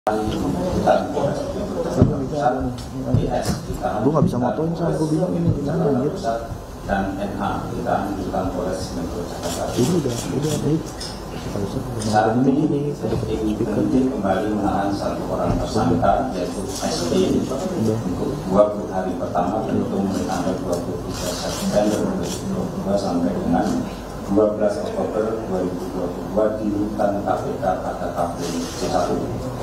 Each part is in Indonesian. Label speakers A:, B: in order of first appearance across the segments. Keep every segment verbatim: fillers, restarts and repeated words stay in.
A: Gue nggak bisa motoin sama gue bilang ini gimana anjir.
B: Dan N H kita menunjukkan Polres Metro Jakarta.
A: Ini udah udah baik.
B: Saat ini penyidik kembali menahan satu orang tersangka yaitu S D untuk dua puluh hari pertama terhitung mulai tanggal dua puluh tiga September dua ribu dua puluh dua sampai dengan dua belas Oktober dua ribu dua puluh dua di rutan K P K pada Kapolri C satu.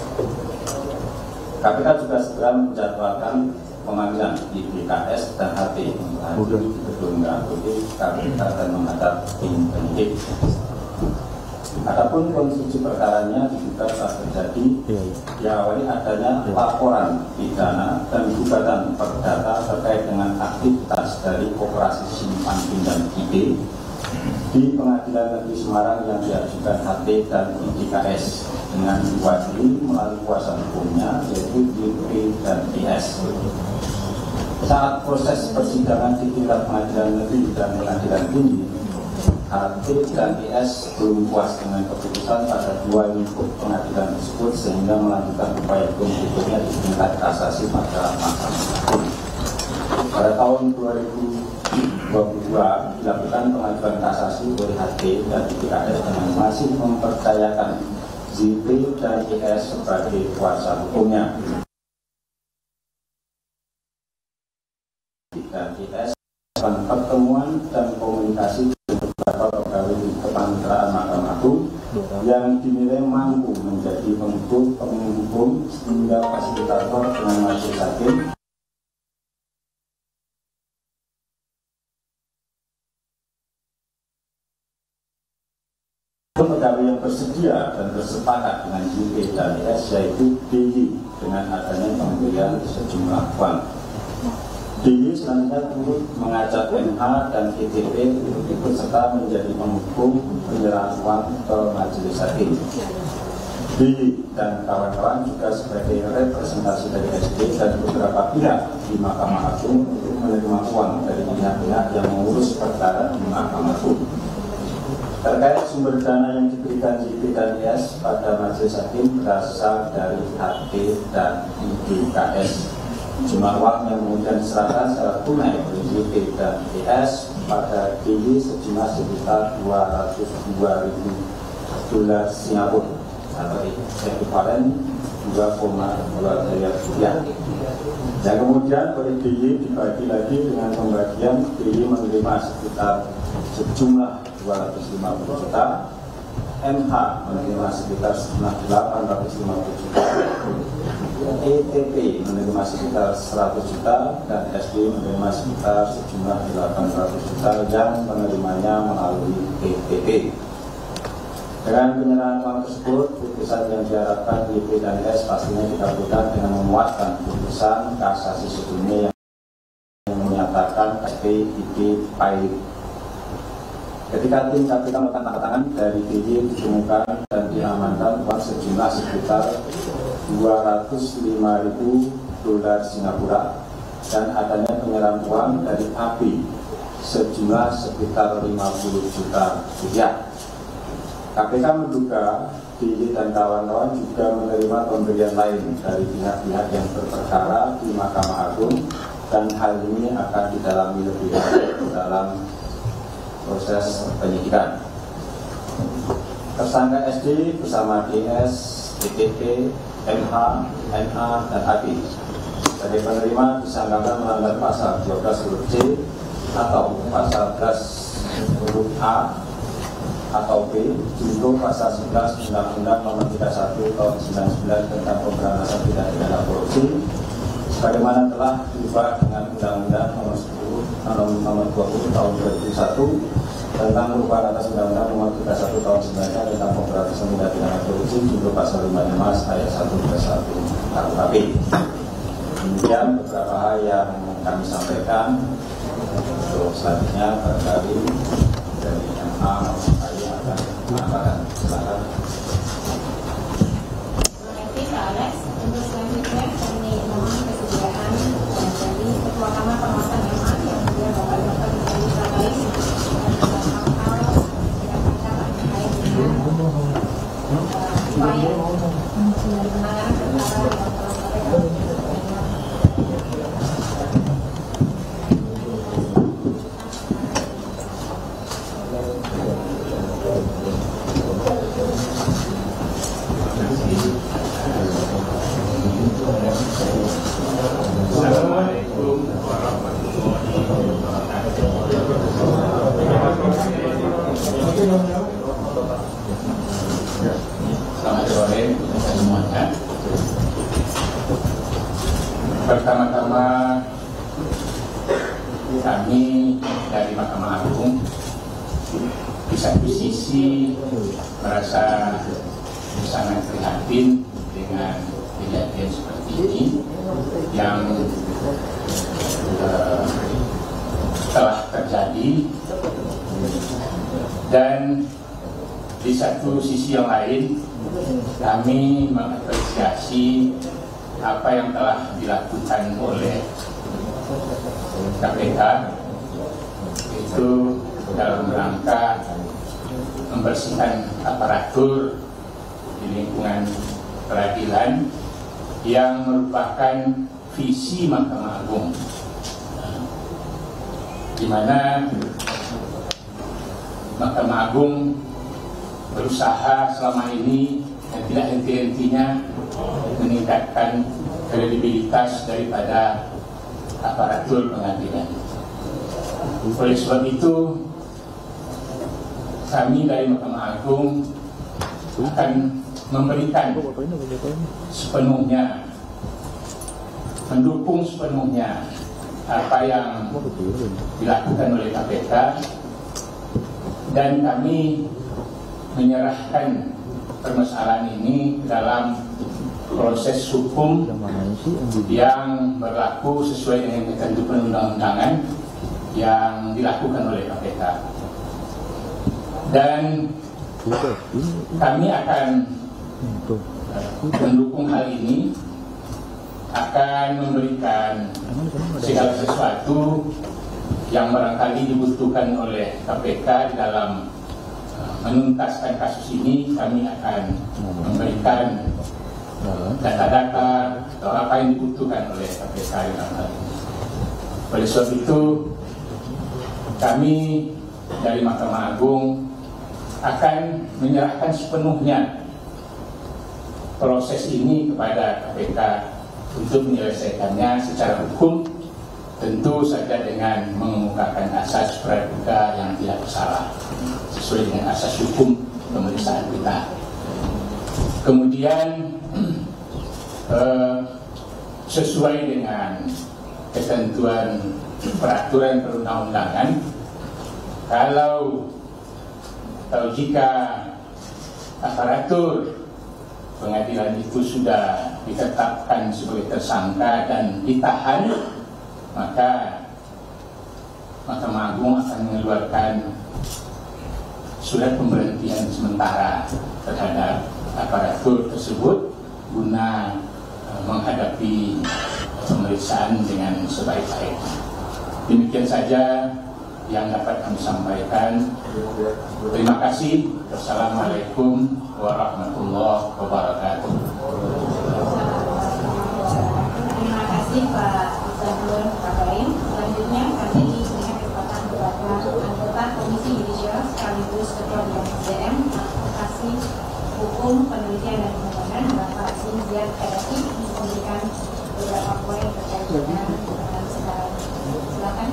B: K P K juga segera menjadwalkan pemanggilan di B K S dan H T untuk hadir di gedung Merah Putih K P K dan menghadap tim penyidik. Adapun konstruksi perkaranya diduga telah terjadi ya, ya. diawali adanya ya. laporan pidana dan gugatan perdata terkait dengan aktivitas dari Koperasi Simpan Pinjam I D di Pengadilan Negeri Semarang yang diajukan H T dan I D K S dengan diwakili melalui kuasa hukumnya yaitu I P dan I S. Saat proses persidangan di tingkat Pengadilan Negeri dan Pengadilan Tinggi, H T dan I S belum puas dengan keputusan pada dua lingkup pengadilan tersebut sehingga melanjutkan upaya hukum berikutnya di tingkat kasasi pada Mahkamah Agung. Pada tahun dua ribu dua puluh dua dilakukan pengajuan kasasi oleh H T dan I D K S dengan masih mempercayakan J P dan I S sebagai kuasa hukumnya. Dan I S melakukan pertemuan dan komunikasi dengan beberapa pegawai kepaniteraan Mahkamah Agung yang dinilai mampu menjadi penghubung penghubung hingga fasilitator dengan majelis hakim. Pegawai yang bersedia dan bersepakat dengan J P dan I S yaitu D Y dengan adanya pemberian sejumlah uang. D Y selanjutnya turut mengajak N H dan K T P untuk ikut serta menjadi penghubung penyerahan uang ke majelis hakim. D Y dan kawan-kawan juga sebagai representasi dari S D dan beberapa pihak di Mahkamah Agung untuk menerima uang dari pihak-pihak yang mengurus perkara di Mahkamah Agung. Terkait sumber dana yang diberikan J P dan I S pada majelis hakim berasal dari H T dan I D K S. Jumlah uang yang kemudian diserahkan secara tunai oleh J P dan I S pada D Y sejumlah sekitar dua ratus dua ribu dolar Singapura atau ekuivalen dua koma dua miliar rupiah. Dan kemudian oleh D Y dibagi lagi dengan pembagian D Y menerima sekitar sejumlah dua ratus lima puluh juta, M H menerima sekitar sejumlah delapan ratus lima puluh juta, E T P menerima sekitar seratus juta, dan S D menerima sekitar sejumlah delapan ratus juta yang menerimanya melalui P T P. Dengan penyerahan uang tersebut, putusan yang diharapkan J P dan I S pastinya dikabulkan dengan memuaskan putusan kasasi sebelumnya yang menyatakan S P I D pahit. Ketika tim K P K melakukan tangkap tangan dari D Y ditemukan dan diamankan uang sejumlah sekitar dua ratus lima ribu dolar Singapura dan adanya penyerahan uang dari A P sejumlah sekitar lima puluh juta rupiah. K P K menduga D Y dan kawan-kawan juga menerima pemberian lain dari pihak-pihak yang berperkara di Mahkamah Agung dan hal ini akan didalami lebih lanjut dalam proses penyidikan. Tersangka S D bersama D S, E T P, M H, N A, dan A P sebagai penerima disangkakan melanggar pasal dua belas huruf C atau pasal sebelas huruf A atau B junto pasal sebelas Undang-Undang Nomor tiga puluh satu Tahun sembilan puluh sembilan tentang Pemberantasan Tindak Pidana Korupsi sebagaimana telah diubah dengan Undang-Undang Nomor sepuluh Nomor dua puluh Tahun dua ribu satu tentang perubahan atas Undang-Undang Nomor tiga puluh satu Tahun sembilan puluh sembilan tentang Pemberantasan Tindak Pidana Korupsi junto pasal lima puluh lima ayat satu dan satu K U H P. Demikian beberapa hal yang kami sampaikan. Untuk selanjutnya barangkali dari M A saya akan menambahkan. Silakan.
C: Terima kasih Pak Alex. Untuk selanjutnya kami mohon kesediaan dari Ketua Kamar Pengawasan M A yang juga Bapak Dokter Ibu Sabaris dan hal yang kita terkait dengan upaya penanganan
D: Pertama-tama kami dari Mahkamah Agung di satu sisi merasa sangat prihatin dengan kejadian seperti ini yang uh, telah terjadi, dan di satu sisi yang lain kami mengapresiasi apa yang telah dilakukan oleh K P K itu dalam rangka membersihkan aparatur di lingkungan peradilan yang merupakan visi Mahkamah Agung, di mana Mahkamah Agung berusaha selama ini dan tidak henti-hentinya meningkatkan kredibilitas daripada aparatur pengadilan. Oleh sebab itu, kami dari Mahkamah Agung akan memberikan sepenuhnya, mendukung sepenuhnya apa yang dilakukan oleh K P K, dan kami menyerahkan permasalahan ini dalam proses hukum yang berlaku sesuai dengan ketentuan undang-undangan yang dilakukan oleh K P K. Dan kami akan mendukung hal ini, akan memberikan segala sesuatu yang barangkali dibutuhkan oleh K P K di dalam menuntaskan kasus ini. Kami akan memberikan data-data atau apa yang dibutuhkan oleh K P K dalam hal ini. Oleh sebab itu, kami dari Mahkamah Agung akan menyerahkan sepenuhnya proses ini kepada K P K untuk menyelesaikannya secara hukum, tentu saja dengan mengemukakan asas praduga yang tidak bersalah sesuai dengan asas hukum pemeriksaan kita. Kemudian eh, sesuai dengan ketentuan peraturan perundang-undangan, kalau atau jika aparatur pengadilan itu sudah ditetapkan sebagai tersangka dan ditahan, maka Mahkamah Agung akan mengeluarkan surat pemberhentian sementara terhadap aparatur tersebut guna menghadapi pemeriksaan dengan sebaik-baiknya. Demikian saja yang dapat kami sampaikan. Terima kasih. Wassalamualaikum warahmatullahi wabarakatuh.
C: Terima kasih Pak Zahrul Kabain. Selanjutnya kami diberikan kesempatan kepada anggota Komisi Yudisial sekaligus Ketua Bidang S D M, Advokasi Hukum, Penelitian dan Pengembangan, Bapak Sinziat Kadafi, untuk memberikan beberapa poin terkait dengan sekarang. Silakan.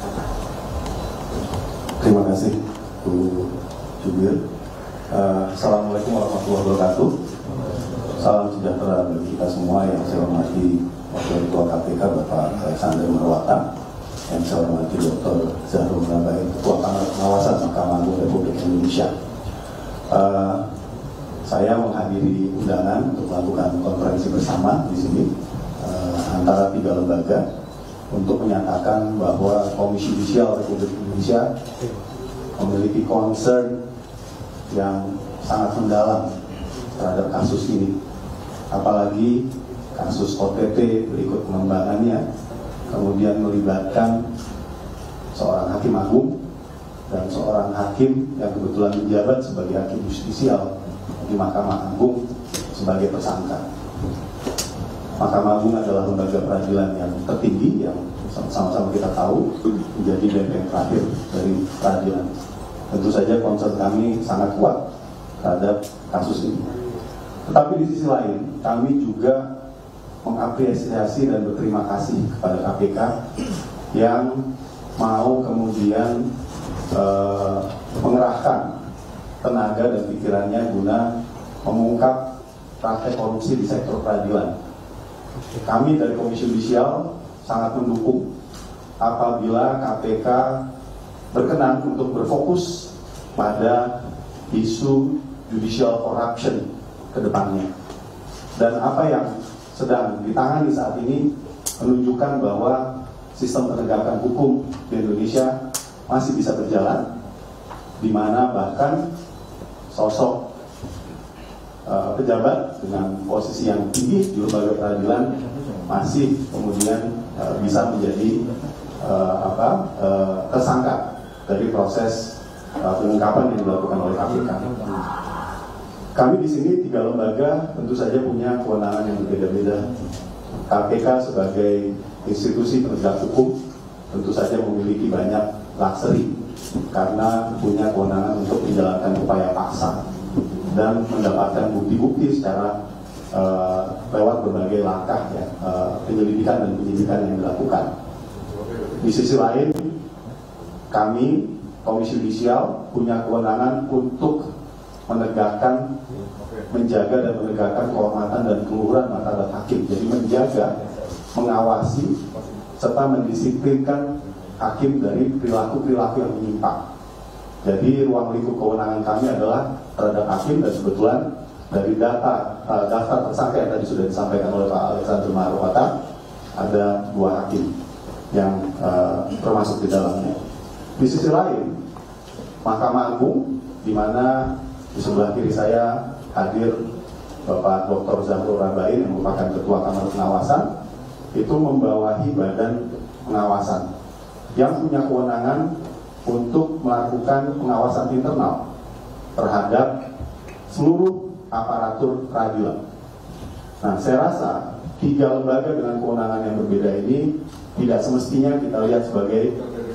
E: Terima kasih Bu Jubir. Uh, Assalamualaikum warahmatullahi wabarakatuh. Salam sejahtera bagi kita semua. Yang saya hormati Wakil Ketua K P K Bapak Alexander Marwata, yang saya hormati Doktor Zahrul Kabain, Ketua Kamar Pengawasan Mahkamah Agung Republik Indonesia. Uh, saya menghadiri undangan untuk melakukan konferensi bersama di sini uh, antara tiga lembaga untuk menyatakan bahwa Komisi Yudisial Republik Indonesia memiliki concern yang sangat mendalam terhadap kasus ini, apalagi kasus O T T berikut pengembangannya, kemudian melibatkan seorang hakim agung dan seorang hakim yang kebetulan menjabat sebagai hakim justisial di Mahkamah Agung sebagai tersangka. Mahkamah Agung adalah lembaga peradilan yang tertinggi yang sama-sama kita tahu menjadi benteng terakhir dari peradilan. Tentu saja concern kami sangat kuat terhadap kasus ini. Tetapi di sisi lain, kami juga mengapresiasi dan berterima kasih kepada K P K yang mau kemudian eh, mengerahkan tenaga dan pikirannya guna mengungkap praktek korupsi di sektor peradilan. Kami dari Komisi Yudisial sangat mendukung apabila K P K berkenan untuk berfokus pada isu judicial corruption ke depannya. Dan apa yang sedang ditangani saat ini menunjukkan bahwa sistem penegakan hukum di Indonesia masih bisa berjalan, di mana bahkan sosok uh, pejabat dengan posisi yang tinggi di lembaga peradilan masih kemudian uh, bisa menjadi uh, apa uh, tersangka dari proses uh, pengungkapan yang dilakukan oleh K P K. Kami di sini tiga lembaga tentu saja punya kewenangan yang berbeda-beda. K P K sebagai institusi penegak hukum tentu saja memiliki banyak luxury karena punya kewenangan untuk menjalankan upaya paksa dan mendapatkan bukti-bukti secara uh, lewat berbagai langkah ya, uh, penyelidikan dan penyidikan yang dilakukan. Di sisi lain, kami Komisi Yudisial punya kewenangan untuk menegakkan, menjaga dan menegakkan kehormatan dan keluhuran martabat hakim. Jadi menjaga, mengawasi, serta mendisiplinkan hakim dari perilaku-perilaku yang menyimpang. Jadi ruang lingkup kewenangan kami adalah terhadap hakim, dan kebetulan dari data uh, daftar tersangka yang tadi sudah disampaikan oleh Pak Alexander Marwata, ada dua hakim yang uh, termasuk di dalamnya. Di sisi lain, Mahkamah Agung, di mana di sebelah kiri saya hadir Bapak Doktor Zahrul Rabain yang merupakan Ketua Kamar Pengawasan, itu membawahi badan pengawasan yang punya kewenangan untuk melakukan pengawasan internal terhadap seluruh aparatur peradilan. Nah, saya rasa tiga lembaga dengan kewenangan yang berbeda ini tidak semestinya kita lihat sebagai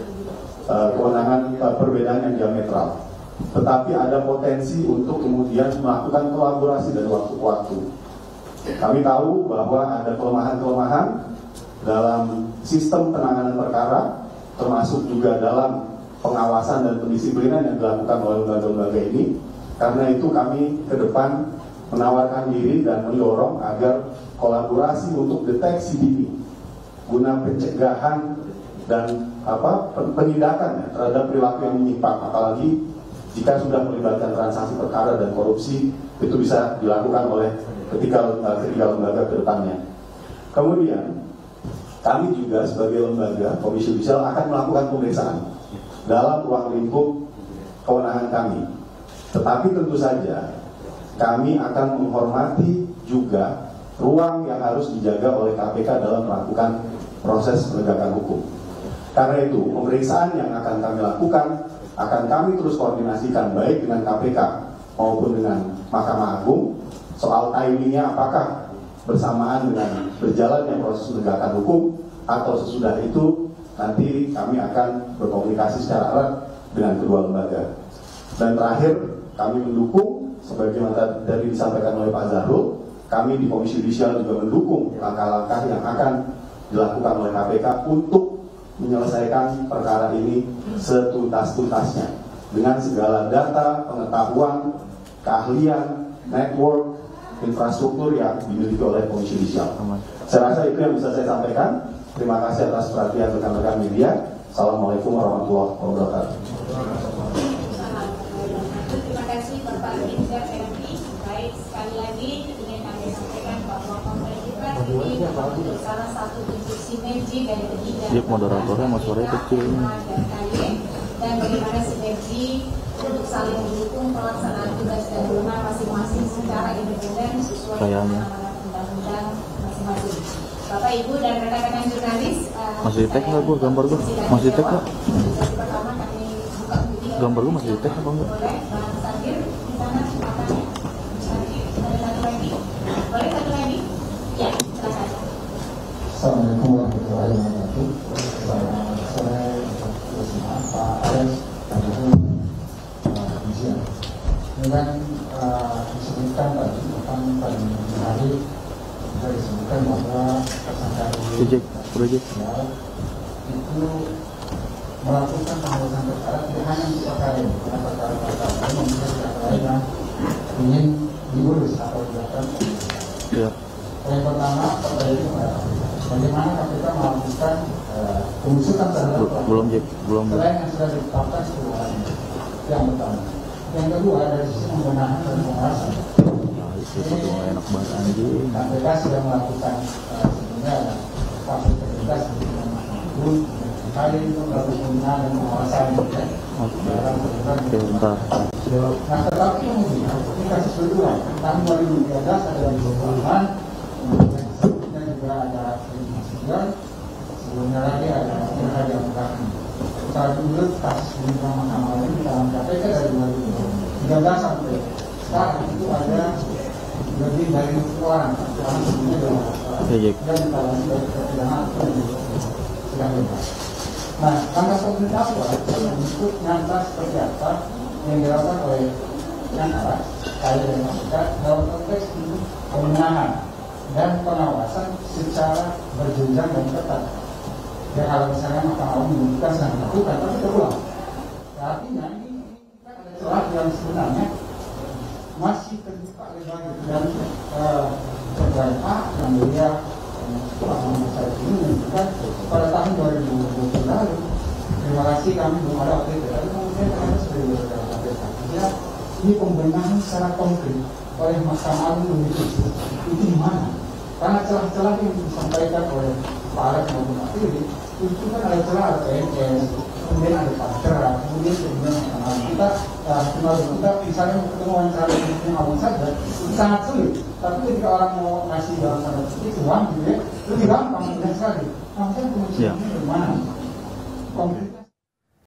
E: uh, kewenangan uh, perbedaan yang diametral, tetapi ada potensi untuk kemudian melakukan kolaborasi dari waktu ke waktu. Kami tahu bahwa ada kelemahan-kelemahan dalam sistem penanganan perkara, termasuk juga dalam pengawasan dan pendisiplinan yang dilakukan oleh lembaga-lembaga ini. Karena itu kami ke depan menawarkan diri dan mendorong agar kolaborasi untuk deteksi dini guna pencegahan dan apa penindakan ya, terhadap perilaku yang menyimpang, apalagi jika sudah melibatkan transaksi perkara dan korupsi, itu bisa dilakukan oleh ketiga, ketiga lembaga ke depannya. Kemudian kami juga sebagai lembaga Komisi Yudisial akan melakukan pemeriksaan dalam ruang lingkup kewenangan kami. Tetapi tentu saja kami akan menghormati juga ruang yang harus dijaga oleh K P K dalam melakukan proses penegakan hukum. Karena itu, pemeriksaan yang akan kami lakukan akan kami terus koordinasikan baik dengan K P K maupun dengan Mahkamah Agung soal timingnya, apakah bersamaan dengan berjalannya proses penegakan hukum atau sesudah itu nanti kami akan berkomunikasi secara erat dengan kedua lembaga. Dan terakhir, kami mendukung sebagaimana tadi disampaikan oleh Pak Zahrul, kami di Komisi Yudisial juga mendukung langkah-langkah yang akan dilakukan oleh K P K untuk menyelesaikan perkara ini setuntas-tuntasnya dengan segala data, pengetahuan, keahlian, network, infrastruktur yang dimiliki oleh Komisi Yudisial. Saya rasa itu yang bisa saya sampaikan. Terima kasih atas perhatian rekan-rekan media. Assalamualaikum warahmatullahi wabarakatuh.
C: Terima kasih Bapak Dirjen P M I. Baik, sekali lagi ingin kami sampaikan bahwa pemerintah ini membentuk salah satu bentuk sinergi dari ketiga
A: Yuk, moderatornya mau suara kecil
C: dan bagaimana sinergi untuk saling mendukung pelaksanaan tugas dan wewenang masing-masing secara independen sesuai dengan amanat undang-undang masing-masing. Bapak, Ibu, dan rekan-rekan jurnalis, uh,
A: masih tag nggak gue gambar gue? Masih tag nggak?
C: Pertama kami buka video.
A: Gambar gue masih tag apa enggak?
C: Boleh, Bang Sadir di sana silakan. Ada satu lagi. Boleh satu lagi? Ya, silakan.
F: Assalamualaikum warahmatullahi wabarakatuh. Selamat sore bersama Pak Alex dan Komisi. Dengan disebutkan tadi tentang pada hari sudah disebutkan bahwa tersangka
A: project project
F: itu melakukan pembuatan perkara tidak hanya untuk perkara ini, karena perkara-perkara lain memiliki perkara lain yang ingin diurus atau dilakukan.
A: ya.
F: Yang pertama, bagaimana K P K melakukan uh, pengusutan terhadap
A: Belum, belum, Jack. Belum.
F: selain yang sudah ditetapkan seluruhnya. Yang pertama. Yang kedua, dari sisi pembenahan dan pengawasan.
A: Nah, itu tuh enak banget anjing.
F: K P K sudah melakukan uh, sebenarnya ada fase integritas di Mahkamah kali itu melakukan pembinaan dan pengawasan ya.
A: Oke. Oke, bentar.
F: Nah, tetapi kemudian ini kasus kedua tahun dua ribu tiga belas ada di Bogor, kemudian juga ada Presiden, sebelumnya lagi ada Irhadi Abdurrahman. Saat dulu kasus pembunuhan Mahkamah ini di dalam K P K dari dua ribu tiga belas sampai sekarang itu ada lebih dari sepuluh orang, orang sebelumnya adalah
A: Oke, Jack.
F: dan ditangani dari persidangan sedang bebas. Nah, langkah konkret apa untuk nyata seperti apa yang dilakukan oleh Nyantara kali dan masyarakat dalam konteks pembenahan dan pengawasan secara berjenjang dan ketat. Ya kalau misalnya Mahkamah Agung membutuhkan sedang dilakukan, tapi terulang. Artinya ini kan ada celah yang sebenarnya masih terbuka lebar dan beberapa yang dia Pak saya ini menunjukkan pada tahun dua ribu dua puluh lalu. Terima kasih kami belum ada update, tapi kemudian kami sudah diberikan update. Ya, ini pembenahan secara konkret oleh Mahkamah Agung begitu itu di mana? Karena celah-celah yang disampaikan oleh Pak Alex maupun Pak Firly itu kan ada celah ada P N S, kemudian ada Pantra, kemudian kemudian Mahkamah Agung kita, kita kita misalnya ketemu wawancara dengan awal saja itu sangat sulit. Tapi ketika orang mau ngasih dalam tanda petik uang gitu ya, lebih gampang mudah sekali. Nah, kemudian kemudian dari mana? Konkretnya